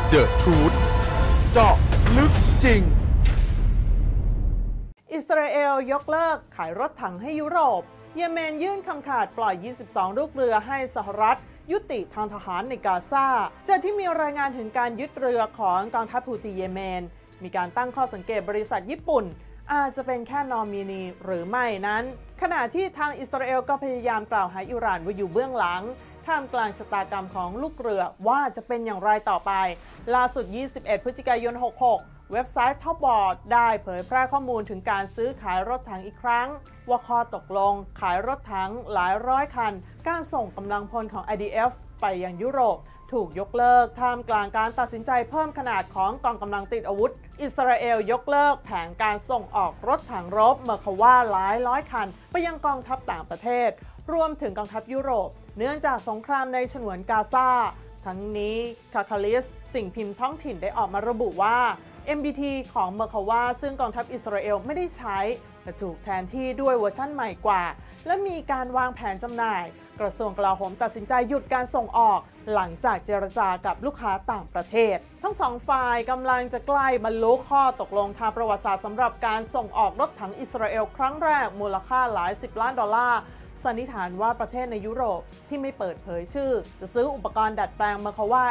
The Truth เจาะลึกจริงอิสราเอลยกเลิกขายรถถังให้ยุโรปเยเมนยื่นคำขาดปล่อย 22 ลูกเรือให้สหรัฐยุติทางทหารในกาซาจากที่มีรายงานถึงการยึดเรือของกองทัพฮูตีเยเมนมีการตั้งข้อสังเกตบริษัทญี่ปุ่นอาจจะเป็นแค่นอมินีหรือไม่นั้นขณะที่ทางอิสราเอลก็พยายามกล่าวหาอิหร่านว่าอยู่เบื้องหลังท่ามกลางชะตากรรมของลูกเรือว่าจะเป็นอย่างไรต่อไปล่าสุด 21 พฤศจิกายน 66 เว็บไซต์ Top Board ได้เผยแพร่ข้อมูลถึงการซื้อขายรถถังอีกครั้งว่าข้อตกลงขายรถถังหลายร้อยคันการส่งกำลังพลของ IDF ไปยังยุโรปถูกยกเลิกท่ามกลางการตัดสินใจเพิ่มขนาดของกองกำลังติดอาวุธอิสราเอลยกเลิกแผนการส่งออกรถถังรบเมอร์คาว่าหลายร้อยคันไปยังกองทัพต่างประเทศรวมถึงกองทัพยุโรปเนื่องจากสงครามในฉนวนกาซาทั้งนี้คาคาลิสสิ่งพิมพ์ท้องถิ่นได้ออกมาระบุว่า MBT ของเมอร์คาว่าซึ่งกองทัพอิสราเอลไม่ได้ใช้แต่ถูกแทนที่ด้วยเวอร์ชั่นใหม่กว่าและมีการวางแผนจำหน่ายกระทรวงกลาโหมตัดสินใจหยุดการส่งออกหลังจากเจรจากับลูกค้าต่างประเทศทั้งสองฝ่ายกำลังจะใกล้บรรลุข้อตกลงทางประวัติศาสตร์สำหรับการส่งออกรถถังอิสราเอลครั้งแรกมูลค่าหลาย10 ล้านดอลลาร์สันนิษฐานว่าประเทศในยุโรปที่ไม่เปิดเผยชื่อจะซื้ออุปกรณ์ดัดแปลงเมอร์คาว่า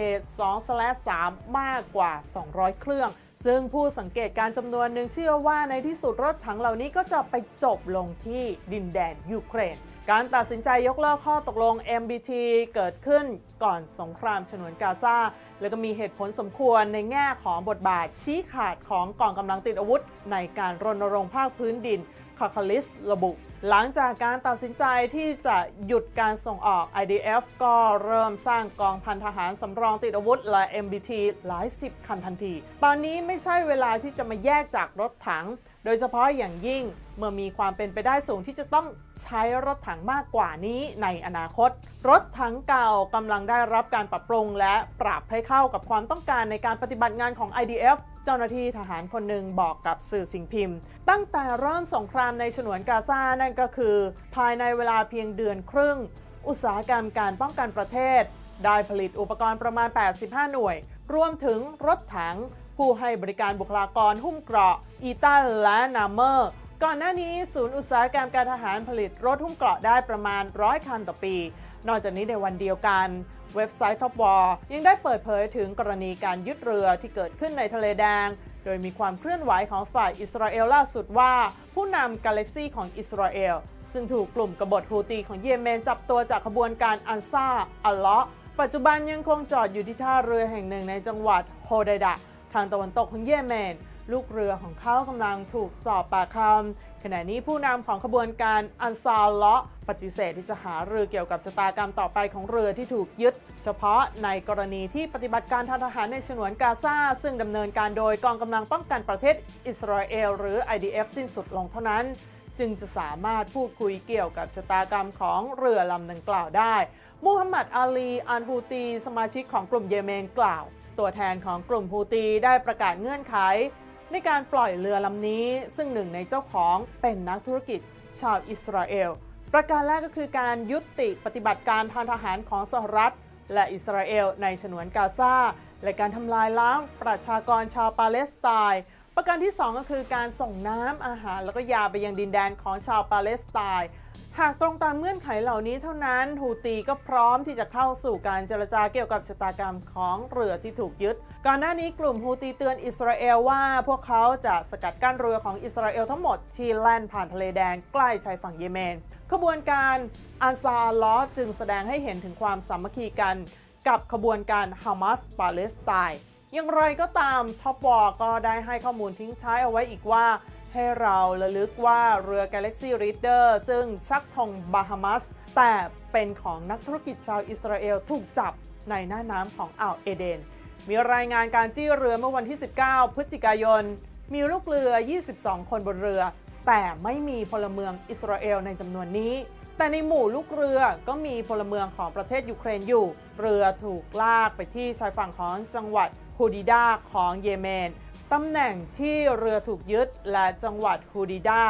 MK2/3 มากกว่า200เครื่องซึ่งผู้สังเกตการจำนวนหนึ่งเชื่อว่าในที่สุดรถถังเหล่านี้ก็จะไปจบลงที่ดินแดนยูเครนการตัดสินใจยกเลิกข้อตกลง MBT เกิดขึ้นก่อนสงครามฉนวนกาซาและก็มีเหตุผลสมควรในแง่ของบทบาทชี้ขาดของกองกำลังติดอาวุธในการรณรงค์ภาคพื้นดินคาคาลิสระบุหลังจากการตัดสินใจที่จะหยุดการส่งออก IDF ก็เริ่มสร้างกองพันทหารสำรองติดอาวุธและ MBT หลาย10 คันทันทีตอนนี้ไม่ใช่เวลาที่จะมาแยกจากรถถังโดยเฉพาะอย่างยิ่งเมื่อมีความเป็นไปได้สูงที่จะต้องใช้รถถังมากกว่านี้ในอนาคตรถถังเก่ากำลังได้รับการปรับปรุงและปรับให้เข้ากับความต้องการในการปฏิบัติงานของ IDF เจ้าหน้าที่ทหารคนหนึ่งบอกกับสื่อสิ่งพิมพ์ตั้งแต่เริ่มสงครามในฉนวนกาซานั่นก็คือภายในเวลาเพียงเดือนครึ่งอุตสาหกรรมการป้องกันประเทศได้ผลิตอุปกรณ์ประมาณ85หน่วยรวมถึงรถถังผู้ให้บริการบุคลากรหุ้มเกราะอีตันและนาเมอร์ก่อนหน้านี้ศูนย์อุตสาหกรรมการทหารผลิตรถหุ้มเกราะได้ประมาณ100 คันต่อปีนอกจากนี้ในวันเดียวกันเว็บไซต์ Top War ยังได้เปิดเผยถึงกรณีการยึดเรือที่เกิดขึ้นในทะเลแดงโดยมีความเคลื่อนไหวของฝ่ายอิสราเอลล่าสุดว่าผู้นำกาแล็กซี่ของอิสราเอลซึ่งถูกกลุ่มกบฏฮูตีของเยเมนจับตัวจากขบวนการอันซาอัลเลาะห์ปัจจุบันยังคงจอดอยู่ที่ท่าเรือแห่งหนึ่งในจังหวัดโฮไดดะทางตะวันตกของเยเมนลูกเรือของเขากำลังถูกสอบปากคำขณะนี้ผู้นำของขบวนการอันซาอัลเลาะห์ปฏิเสธที่จะหารือเกี่ยวกับชะตากรรมต่อไปของเรือที่ถูกยึดเฉพาะในกรณีที่ปฏิบัติการทางทหารในฉนวนกาซาซึ่งดำเนินการโดยกองกำลังป้องกันประเทศอิสราเอลหรือ IDF สิ้นสุดลงเท่านั้นจึงจะสามารถพูดคุยเกี่ยวกับชะตากรรมของเรือลำดังกล่าวได้มูฮัมหมัดอาลีอันฮูตีสมาชิกของกลุ่มเยเมนกล่าวตัวแทนของกลุ่มฮูตีได้ประกาศเงื่อนไขในการปล่อยเรือลำนี้ซึ่งหนึ่งในเจ้าของเป็นนักธุรกิจชาวอิสราเอลประการแรกก็คือการยุติปฏิบัติการทางทหารของสหรัฐและอิสราเอลในฉนวนกาซาและการทำลายล้างประชากรชาวปาเลสไตน์ประการที่2ก็คือการส่งน้ำอาหารและก็ยาไปยังดินแดนของชาวปาเลสไตน์หากตรงตามเงื่อนไขเหล่านี้เท่านั้นฮูตีก็พร้อมที่จะเข้าสู่การเจรจาเกี่ยวกับชะตากรรมของเรือที่ถูกยึดก่อนหน้านี้กลุ่มฮูตีเตือนอิสราเอลว่าพวกเขาจะสกัดกั้นเรือของอิสราเอลทั้งหมดที่แล่นผ่านทะเลแดงใกล้ชายฝั่งเยเมนขบวนการอันซาอัลเลาะห์จึงแสดงให้เห็นถึงความสามัคคีกันกับขบวนการฮามาสปาเลสไตน์อย่างไรก็ตามท็อปวอร์ก็ได้ให้ข้อมูลทิ้งท้ายเอาไว้อีกว่าให้เราระลึกว่าเรือ Galaxy Reader ซึ่งชักธงบาฮามัสแต่เป็นของนักธุรกิจชาวอิสราเอลถูกจับในหน้าน้ำของอ่าวเอเดนมีรายงานการจี้เรือเมื่อวันที่19 พฤศจิกายนมีลูกเรือ22 คนบนเรือแต่ไม่มีพลเมืองอิสราเอลในจำนวนนี้แต่ในหมู่ลูกเรือก็มีพลเมืองของประเทศยูเครนอยู่เรือถูกลากไปที่ชายฝั่งของจังหวัดฮูดิดาของเยเมนตำแหน่งที่เรือถูกยึดและจังหวัดฮูดิดา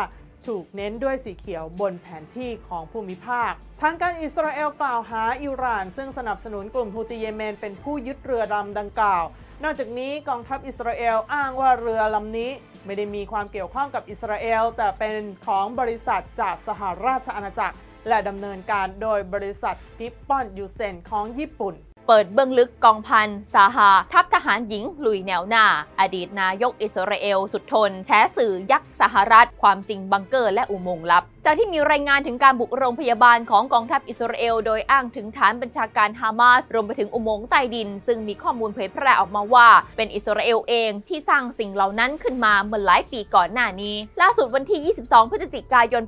ถูกเน้นด้วยสีเขียวบนแผนที่ของภูมิภาคทางการอิสราเอลกล่าวหาอิหร่านซึ่งสนับสนุนกลุ่มฮูตีเยเมนเป็นผู้ยึดเรือลำดังกล่าวนอกจากนี้กองทัพอิสราเอลอ้างว่าเรือลำนี้ไม่ได้มีความเกี่ยวข้องกับอิสราเอลแต่เป็นของบริษัทจากสหราชอาณาจักรและดำเนินการโดยบริษัทนิปปอนยูเซนของญี่ปุ่นเปิดเบื้องลึกกองพันซาฮาทัพทหารหญิงลุยแนวหน้าอดีตนายกอิสราเอลสุดทนแฉสื่อยักษ์สหรัฐความจริงบังเกอร์และอุโมงค์ลับจากที่มีรายงานถึงการบุกโรงพยาบาลของกองทัพอิสราเอลโดยอ้างถึงฐานบัญชาการฮามาสรวมไปถึงอุโมงค์ใต้ดินซึ่งมีข้อมูลเผยแพร่ออกมาว่าเป็นอิสราเอลเองที่สร้างสิ่งเหล่านั้นขึ้นมาเมื่อหลายปีก่อนหน้านี้ล่าสุดวันที่ 22 พฤศจิกายน ปี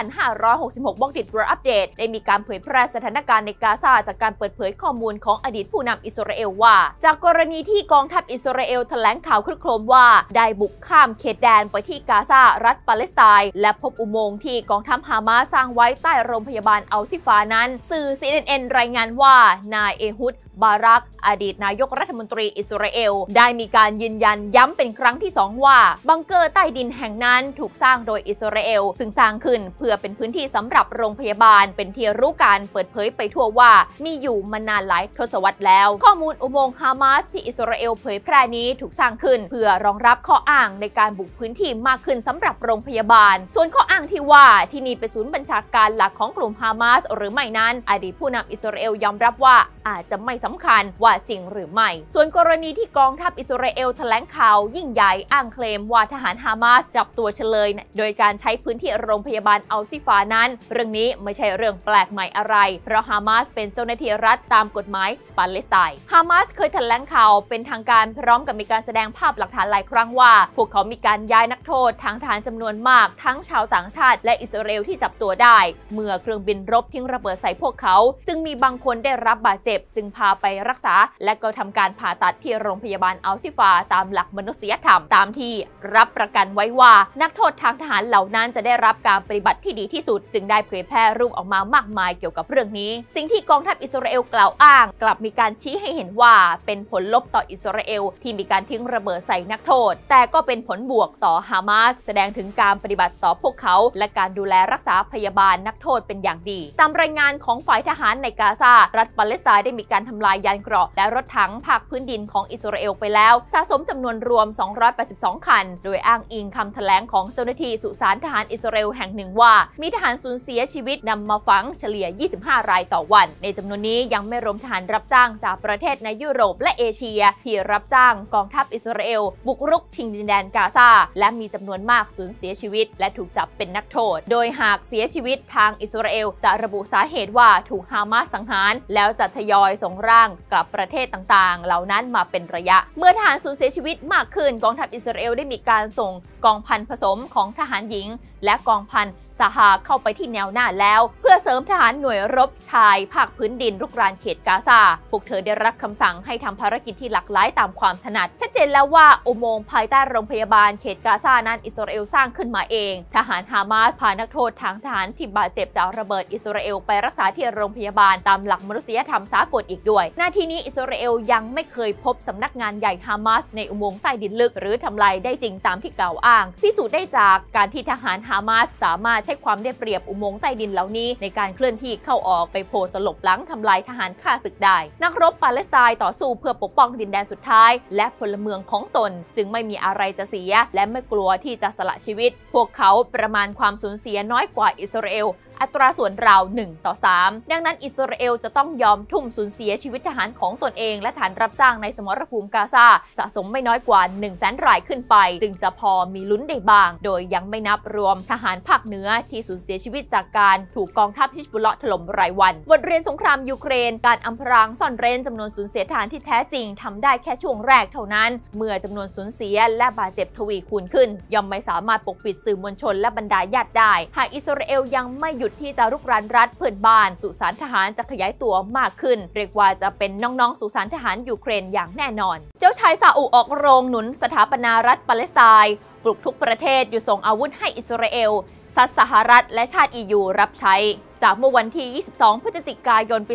2566 บอกติดอัปเดตได้มีการเผยแพร่สถานการณ์ในกาซาจากการเปิดเผยข้อมูลของอดีตผู้นำอิสราเอลว่าจากกรณีที่กองทัพอิสราเอลแถลงข่าวครึกโครมว่าได้บุกข้ามเขตแดนไปที่กาซารัฐปาเลสไตน์และพบอุโมงค์ที่กองทัพฮามาสสร้างไว้ใต้โรงพยาบาลอัลซิฟานั้นสื่อ CNN รายงานว่านายเอฮุดบารักอดีตนายกรัฐมนตรีอิสราเอลได้มีการยืนยันย้ำเป็นครั้งที่ 2ว่าบังเกอร์ใต้ดินแห่งนั้นถูกสร้างโดยอิสราเอลซึ่งสร้างขึ้นเพื่อเป็นพื้นที่สำหรับโรงพยาบาลเป็นที่รู้การเปิดเผยไปทั่วว่ามีอยู่มานานหลายทศวรรษแล้วข้อมูลอุโมงค์ฮามาสที่อิสราเอลเผยแพร่นี้ถูกสร้างขึ้นเพื่อรองรับข้ออ้างในการบุกพื้นที่มากขึ้นสำหรับโรงพยาบาลส่วนข้ออ้างที่ว่าที่นี่เป็นศูนย์บัญชาการหลักของกลุ่มฮามาสหรือไม่นั้นอดีตผู้นำอิสราเอลยอมรับว่าอาจจะไม่สำคัญว่าจริงหรือไม่ส่วนกรณีที่กองทัพอิสราเอลแถลงข่าวยิ่งใหญ่อ้างเคลมว่าทหารฮามาสจับตัวเฉลยโดยการใช้พื้นที่โรงพยาบาลอัลซิฟานั้นเรื่องนี้ไม่ใช่เรื่องแปลกใหม่อะไรเพราะฮามาสเป็นเจ้าหน้าที่รัฐตามกฎหมายปาเลสไตน์ฮามาสเคยแถลงข่าวเป็นทางการพร้อมกับมีการแสดงภาพหลักฐานหลายครั้งว่าพวกเขามีการย้ายนักโทษทางทหารจำนวนมากทั้งชาวต่างชาติและอิสราเอลที่จับตัวได้เมื่อเครื่องบินรบทิ้งระเบิดใส่พวกเขาจึงมีบางคนได้รับบาดเจ็บจึงพาไปรักษาและก็ทำการผ่าตัดที่โรงพยาบาลอัลซิฟาตามหลักมนุษยธรรมตามที่รับประกันไว้ว่านักโทษทางทหารเหล่านั้นจะได้รับการปฏิบัติที่ดีที่สุดจึงได้เผยแพร่รูปออกมามากมายเกี่ยวกับเรื่องนี้สิ่งที่กองทัพอิสราเอลกล่าวอ้างกลับมีการชี้ให้เห็นว่าเป็นผลลบต่ออิสราเอลที่มีการทิ้งระเบิดใส่นักโทษแต่ก็เป็นผลบวกต่อฮามาสแสดงถึงการปฏิบัติต่อพวกเขาและการดูแลรักษาพยาบาลนักโทษเป็นอย่างดีตามรายงานของฝ่ายทหารในกาซารัฐปาเลสไตน์ได้มีการทำลายยานเกราะและรถถังภาคพื้นดินของอิสราเอลไปแล้วสะสมจำนวนรวม282คันโดยอ้างอิงคำแถลงของเจ้าหน้าที่สุสานทหารอิสราเอลแห่งหนึ่งว่ามีทหารสูญเสียชีวิตนำมาฝังเฉลี่ย25รายต่อวันในจำนวนนี้ยังไม่รวมทหารรับจ้างจากประเทศในยุโรปและเอเชียที่รับจ้างกองทัพอิสราเอลบุกรุกชิงดินแดนกาซาและมีจำนวนมากสูญเสียชีวิตและถูกจับเป็นนักโทษโดยหากเสียชีวิตทางอิสราเอลจะระบุสาเหตุว่าถูกฮามาสสังหารแล้วจะทยอยส่งร่างกลับประเทศต่างๆเหล่านั้นมาเป็นระยะเมื่อทหารสูญเสียชีวิตมากขึ้นกองทัพอิสราเอลได้มีการส่งกองพันผสมของทหารหญิงและกองพันซาฮาเข้าไปที่แนวหน้าแล้วเพื่อเสริมทหารหน่วยรบชายภาคพื้นดินรุกรานเขตกาซาพวกเธอได้รับคำสั่งให้ทำภารกิจที่หลากหลายตามความถนัดชัดเจนแล้วว่าอุโมงค์ภายใต้โรงพยาบาลเขตกาซานั้นอิสราเอลสร้างขึ้นมาเองทหารฮามาสพานักโทษทางทหารที่บาดเจ็บจากระเบิดอิสราเอลไปรักษาที่โรงพยาบาลตามหลักมนุษยธรรมสากลอีกด้วยหน้าที่นี้อิสราเอลยังไม่เคยพบสำนักงานใหญ่ฮามาสในอุโมงค์ใต้ดินลึกหรือทำลายได้จริงตามที่กล่าวอ้างพิสูจน์ได้จากการที่ทหารฮามาสสามารถใช้ความได้เปรียบอุโมงค์ใต้ดินเหล่านี้ในการเคลื่อนที่เข้าออกไปโผล่ตลบหลังทำลายทหารฆ่าศึกได้นักรบปาเลสไตน์ต่อสู้เพื่อปกป้องดินแดนสุดท้ายและพลเมืองของตนจึงไม่มีอะไรจะเสียและไม่กลัวที่จะสละชีวิตพวกเขาประมาณความสูญเสียน้อยกว่าอิสราเอลอัตราส่วนราว1:3ดังนั้นอิสราเอลจะต้องยอมทุ่มสูญเสียชีวิตทหารของตนเองและฐานรับจ้างในสมรภูมิกาซาสะสมไม่น้อยกว่า 100,000 รายขึ้นไปจึงจะพอมีลุ้นได้บ้างโดยยังไม่นับรวมทหารภาคเหนือที่สูญเสียชีวิตจากการถูกกองทัพฮิซบุลเลาะห์ถล่มรายวันบทเรียนสงครามยูเครนการอำพรางซ่อนเร้นจำนวนสูญเสียทหารที่แท้จริงทำได้แค่ช่วงแรกเท่านั้นเมื่อจำนวนสูญเสียและบาดเจ็บทวีคูณขึ้นย่อมไม่สามารถปกปิดสื่อมวลชนและบรรดาญาติได้หากอิสราเอลยังไม่หยุดที่จะรุกรานรัฐเพื่อนบ้านสุสานทหารจะขยายตัวมากขึ้นเรียกว่าจะเป็นน้องๆสุสานทหารยูเครนอย่างแน่นอนเจ้าชายซาอุออกโรงหนุนสถาปนารัฐปาเลสไตน์ปลุกทุกประเทศหยุดส่งอาวุธให้อิสราเอลซัดสหรัฐและชาติ EU รับใช้จากเมื่อวันที่ 22 พฤศจิกายน ปี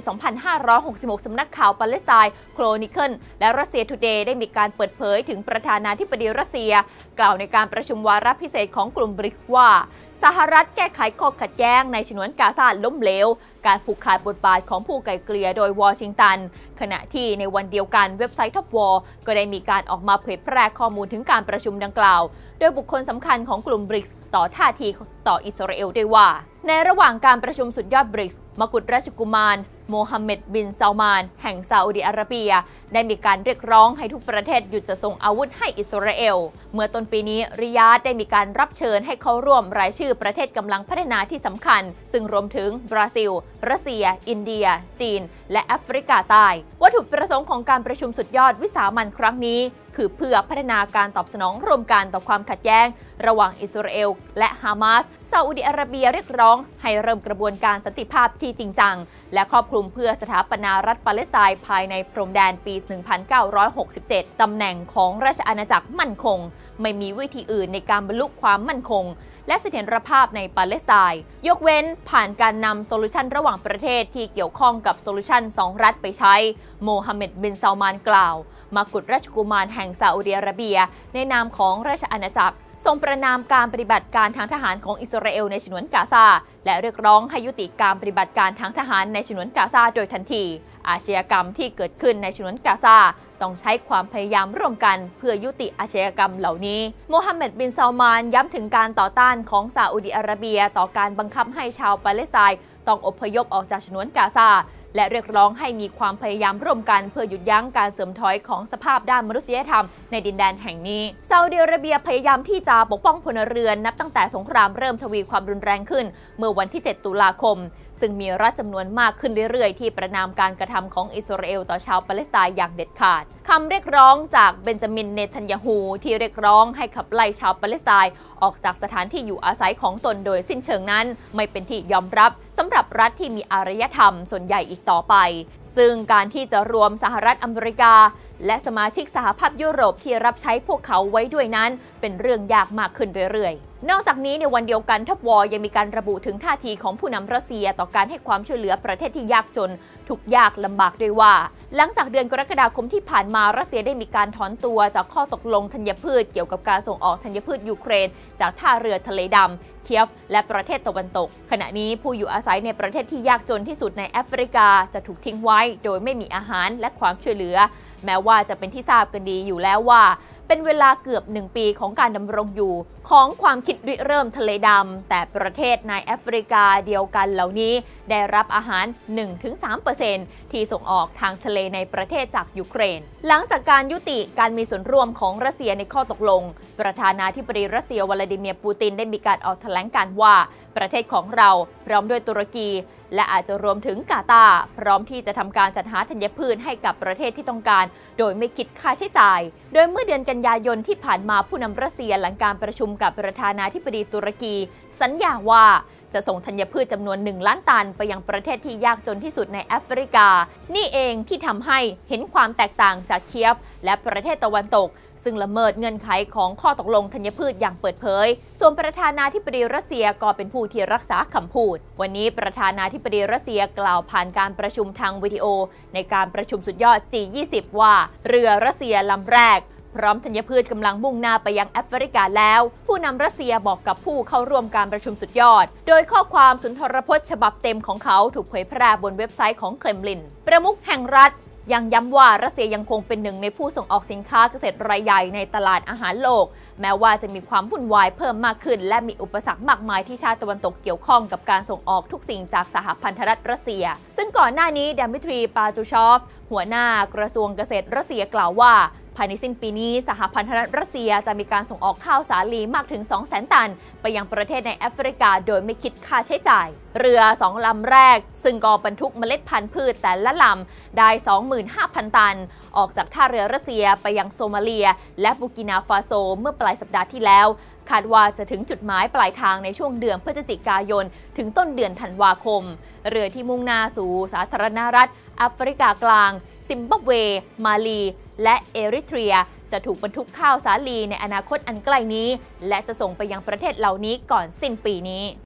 2566 สำนักข่าวปาเลสไตน์โครนิเคิลและรัสเซียทูเดย์ได้มีการเปิดเผยถึงประธานาธิบดีรัสเซียกล่าวในการประชุมวาระพิเศษของกลุ่มบริกว่าสหรัฐแก้ไขข้อขัดแย้งในฉนวนกาซาล้มเหลวการผูกขาดบทบาทของผู้ไกล่เกลี่ยโดยวอชิงตันขณะที่ในวันเดียวกันเว็บไซต์ Top War ก็ได้มีการออกมาเผยแพร่ข้อมูลถึงการประชุมดังกล่าวโดยบุคคลสำคัญของกลุ่มบริกส์ต่อท่าทีต่ออิสราเอลด้วยว่าในระหว่างการประชุมสุดยอดบริกส์มกุฎราชกุมารโมฮัมเหม็ดบินซาลมานแห่งซาอุดิอาระเบียได้มีการเรียกร้องให้ทุกประเทศหยุดจะส่งอาวุธให้อิสราเอลเมื่อต้นปีนี้ริยาดได้มีการรับเชิญให้เข้าร่วมรายชื่อประเทศกำลังพัฒนาที่สำคัญซึ่งรวมถึงบราซิลรัสเซียอินเดียจีนและแอฟริกาใต้วัตถุประสงค์ของการประชุมสุดยอดวิสามัญครั้งนี้คือเพื่อพัฒนาการตอบสนองร่วมกันต่อความขัดแย้งระหว่างอิสราเอลและฮามาสซาอุดิอาระเบียเรียกร้องให้เริ่มกระบวนการสันติภาพที่จริงจังและครอบคลุมเพื่อสถาปนารัฐปาเลสไตน์ภายในพรมแดนปี 1967 ตำแหน่งของราชอาณาจักรมั่นคงไม่มีวิธีอื่นในการบรรลุความมั่นคงและเสถียรภาพในปาเลสไตน์ยกเว้นผ่านการนำโซลูชันระหว่างประเทศที่เกี่ยวข้องกับโซลูชัน2 รัฐไปใช้โมฮัมเหม็ดบินซาลมานกล่าวมกุฎราชกุมารแห่งซาอุดิอาระเบียในนามของราชอาณาจักรทรงประนามการปฏิบัติการทางทหารของอิสราเอลในฉนวนกาซาและเรียกร้องให้ยุติการปฏิบัติการทางทหารในฉนวนกาซาโดยทันทีอาชญากรรมที่เกิดขึ้นในฉนวนกาซาต้องใช้ความพยายามร่วมกันเพื่อยุติอาชญากรรมเหล่านี้โมฮัมเหม็ดบินซาลมานย้ำถึงการต่อต้านของซาอุดิอาระเบียต่อการบังคับให้ชาวปาเลสไตน์ต้องอพยพออกจากฉนวนกาซาและเรียกร้องให้มีความพยายามร่วมกันเพื่อหยุดยั้งการเสื่อมถอยของสภาพด้านมนุษยธรรมในดินแดนแห่งนี้ซาอุดิอาระเบียพยายามที่จะปกป้องพลเรือนนับตั้งแต่สงครามเริ่มทวีความรุนแรงขึ้นเมื่อวันที่ 7 ตุลาคมซึ่งมีรัฐจำนวนมากขึ้นเรื่อยๆที่ประนามการกระทำของอิสราเอลต่อชาวปาเลสไตน์อย่างเด็ดขาดคำเรียกร้องจากเบนจามินเนทันยาฮูที่เรียกร้องให้ขับไล่ชาวปาเลสไตน์ออกจากสถานที่อยู่อาศัยของตนโดยสิ้นเชิงนั้นไม่เป็นที่ยอมรับสำหรับรัฐที่มีอารยธรรมส่วนใหญ่อีกต่อไปซึ่งการที่จะรวมสหรัฐอเมริกาและสมาชิกสหภาพยุโรปที่รับใช้พวกเขาไว้ด้วยนั้นเป็นเรื่องยากมากขึ้นเรื่อยๆนอกจากนี้ในวันเดียวกันทัพวอยังมีการระบุถึงท่าทีของผู้นำรัสเซียต่อการให้ความช่วยเหลือประเทศที่ยากจนทุกข์ยากลำบากด้วยว่าหลังจากเดือนกรกฎาคมที่ผ่านมารัสเซียได้มีการถอนตัวจากข้อตกลงธัญพืชเกี่ยวกับการส่งออกธัญพืชยูเครนจากท่าเรือทะเลดำเคียฟและประเทศตะวันตกขณะนี้ผู้อยู่อาศัยในประเทศที่ยากจนที่สุดในแอฟริกาจะถูกทิ้งไว้โดยไม่มีอาหารและความช่วยเหลือแม้ว่าจะเป็นที่ทราบกันดีอยู่แล้วว่าเป็นเวลาเกือบ1 ปีของการดำรงอยู่ของความคิดริเริ่มทะเลดำแต่ประเทศในแอฟริกาเดียวกันเหล่านี้ได้รับอาหาร 1-3% ที่ส่งออกทางทะเลในประเทศจากยูเครนหลังจากการยุติการมีส่วนร่วมของรัสเซียในข้อตกลงประธานาธิบดีรัสเซียวลาดิเมียร์ปูตินได้มีการออกแถลงการว่าประเทศของเราพร้อมด้วยตุรกีและอาจจะรวมถึงกาตาร์พร้อมที่จะทำการจัดหาธัญพืชให้กับประเทศที่ต้องการโดยไม่คิดค่าใช้จ่ายโดยเมื่อเดือนกันยายนที่ผ่านมาผู้นำรัสเซียหลังการประชุมกับประธานาธิบดีตุรกีสัญญาว่าจะส่งธัญพืชจำนวน1 ล้านตันไปยังประเทศที่ยากจนที่สุดในแอฟริกานี่เองที่ทำให้เห็นความแตกต่างจากเคียฟและประเทศตะวันตกซึ่งละเมิดเงื่อนไขของข้อตกลงธัญพืชอย่างเปิดเผยส่วนประธานาธิบดีรัสเซียก็เป็นผู้ที่รักษาคำพูดวันนี้ประธานาธิบดีรัสเซียกล่าวผ่านการประชุมทางวิดีโอในการประชุมสุดยอด G20 ว่าเรือรัสเซียลำแรกพร้อมธัญพืชกำลังมุ่งหน้าไปยังแอฟริกาแล้วผู้นำรัสเซียบอกกับผู้เข้าร่วมการประชุมสุดยอดโดยข้อความสุนทรพจน์ฉบับเต็มของเขาถูกเผยแพร่บนเว็บไซต์ของเครมลินประมุขแห่งรัฐยังย้ำว่ารัสเซียยังคงเป็นหนึ่งในผู้ส่งออกสินค้าเกษตรรายใหญ่ในตลาดอาหารโลกแม้ว่าจะมีความวุ่นวายเพิ่มมากขึ้นและมีอุปสรรคมากมายที่ชาติตะวันตกเกี่ยวข้องกับการส่งออกทุกสิ่งจากสหพันธรัฐรัสเซียซึ่งก่อนหน้านี้เดมิทรี ปาตูชอฟหัวหน้ากระทรวงเกษตรรัสเซียกล่าวว่าภายในสิ้นปีนี้สหพันธรัฐรัสเซียจะมีการส่งออกข้าวสาลีมากถึง 200,000 ตันไปยังประเทศในแอฟริกาโดยไม่คิดค่าใช้จ่ายเรือ2 ลำแรกซึ่งก็บรรทุกเมล็ดพันธุ์พืชแต่ละลำได้ 25,000 ตันออกจากท่าเรือรัสเซียไปยังโซมาเลียและบูกินาฟาโซเมื่อปลายสัปดาห์ที่แล้วคาดว่าจะถึงจุดหมายปลายทางในช่วงเดือนพฤศจิกายนถึงต้นเดือนธันวาคมเรือที่มุ่งหน้าสู่สาธารณรัฐแอฟริกากลางซิมบับเวมาลีและเอริเทรียจะถูกบรรทุกข้าวสาลีในอนาคตอันใกล้นี้และจะส่งไปยังประเทศเหล่านี้ก่อนสิ้นปีนี้